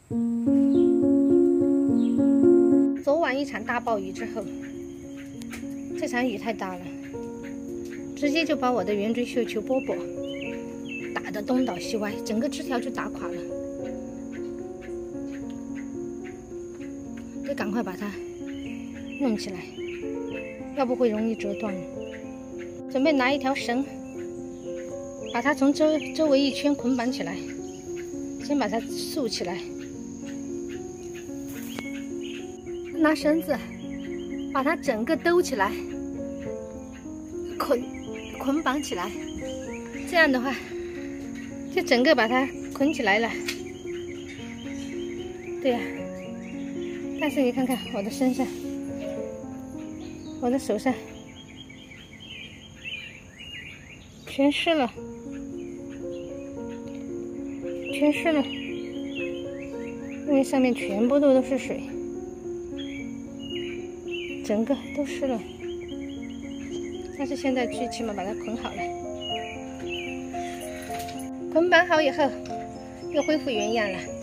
昨晚一场大暴雨之后，这场雨太大了，直接就把我的圆锥绣球饽饽打得东倒西歪，整个枝条就打垮了。得赶快把它弄起来，要不会容易折断。准备拿一条绳，把它从周围一圈捆绑起来，先把它竖起来。拿绳子把它整个兜起来，捆绑起来，这样的话就整个把它捆起来了。对呀，但是你看看我的身上，我的手上全湿了，全湿了，因为上面全部都是水。整个都湿了，但是现在最起码把它捆好了。捆绑好以后，又恢复原样了。